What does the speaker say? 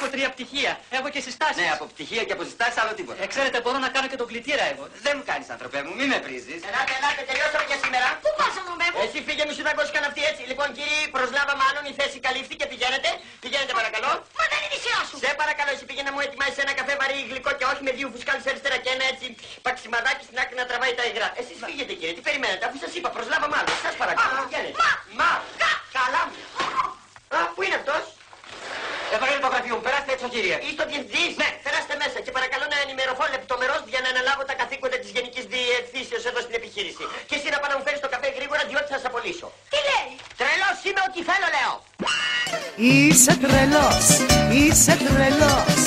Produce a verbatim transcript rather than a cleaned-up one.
Έχω τρία πτυχία. Έχω και συστάσεις. Ναι, από πτυχία και από συστάσεις άλλο τίποτα. Ε, ξέρετε, μπορώ να κάνω και τον κλητήρα εγώ. Δεν μου κάνεις, ανθρωπέ μου, μη με πρίζεις. Ελάτε, ελάτε, τελειώσαμε για σήμερα. Πού πας, ανθρωπέ μου? Εσύ φύγε, μη σου δαγκώσει καν αυτή έτσι. Λοιπόν, κύριοι, προσλάβαμε άλλον, η θέση καλύφθηκε, πηγαίνετε. Πηγαίνετε, παρακαλώ. Μα δεν είναι η σειρά σου. Σε παρακαλώ, εσύ πήγαινε να μου ετοιμάσει ένα καφέ βαρύ γλυκό και όχι με δύο φουσκάλες αριστερά και ένα έτσι παξιμαδάκι στην άκρη να τραβάει τα υγρά. Εσείς φύγετε, κύριε, τι περιμένετε, αφού σας είπα, προσλάβαμε άλλον. Σας παρακαλώ, πηγαίνετε. Μα, μα, καλά μου. Α, πού είναι αυτός? Εδώ είναι το γραφείο μου, περάστε έξω, κύριε. Είστε ο διευθυντής? Ναι. Περάστε μέσα και παρακαλώ να ενημερωθώ λεπτομερώς για να αναλάβω τα καθήκοντα της Γενικής Διευθύνσεως εδώ στην επιχείρηση. Και εσύ να πάω να μου φέρεις το καφέ γρήγορα διότι θα σας απολύσω. τι λέει? Τρελός είμαι, ό,τι θέλω λέω. Είσαι τρελός, είσαι τρελός.